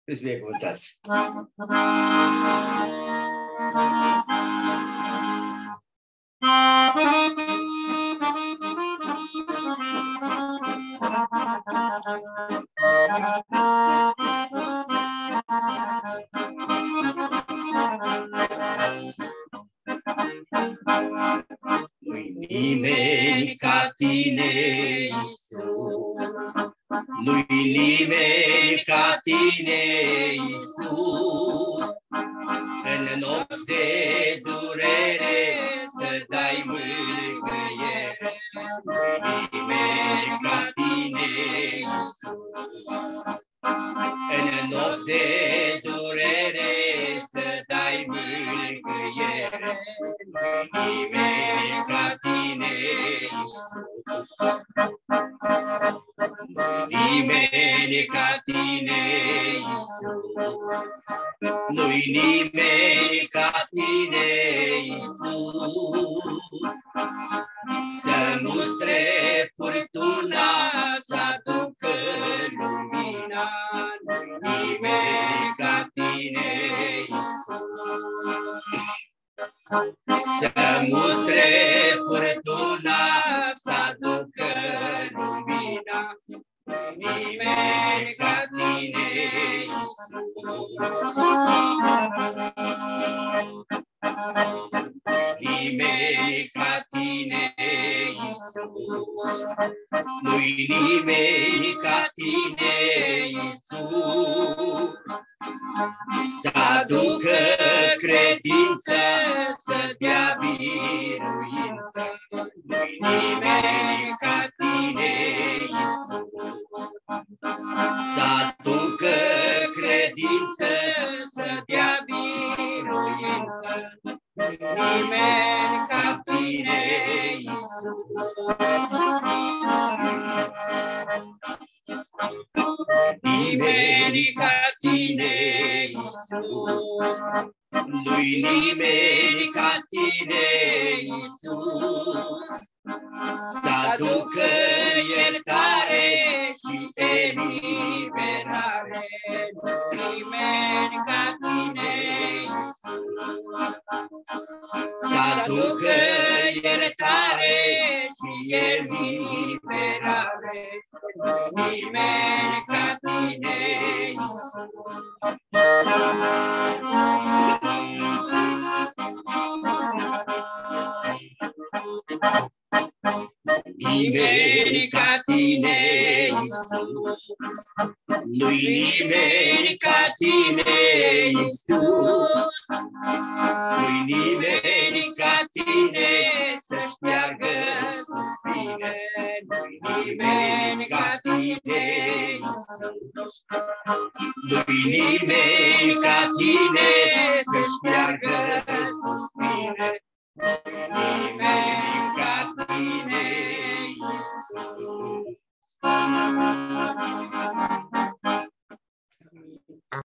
Îți binecuvântați! Nu-i nimeni ca tine, Iisus. Nu-i nimeni ca tine, Iisus. În nopți de durere să dai mângâiere. Nu-i nimeni ca tine, Iisus. În nopți de durere să dai mângâiere. Nu-i nimeni ca tine, Iisus. Nimeni ca tine, Iisus. Nu-i nimeni ca tine, Iisus. Să mustre furtuna, să aducă lumina. Nu-i nimeni ca tine, Iisus. Să mustre furtuna, să aducă lumina. Nimeni ca tine, Iisus. Nimeni ca tine, Iisus. Nu-i nimeni ca tine, Iisus. Să aducă credință, să dea biruință. Nu-i nimeni ca tine, Iisus. Să aducă credință, să dea biruință. Nimeni ca tine, Iisus. Nimeni ca tine, Iisus. Nu-i nimeni ca tine, Iisus. Să aducă iertare și eliberare. Nimeni ca tine, Iisus. Să aducă iertare și eliberare. Nimeni ca tine, Iisus. Nimeni ca tine, Iisus. Nu-i nimeni ca tine, Iisus. Nu-i nimeni ca tine să-și meargă suspine. Nu-i nimeni ca tine, Iisus. Nu-i nimeni ca tine să-și meargă suspine. Nimeni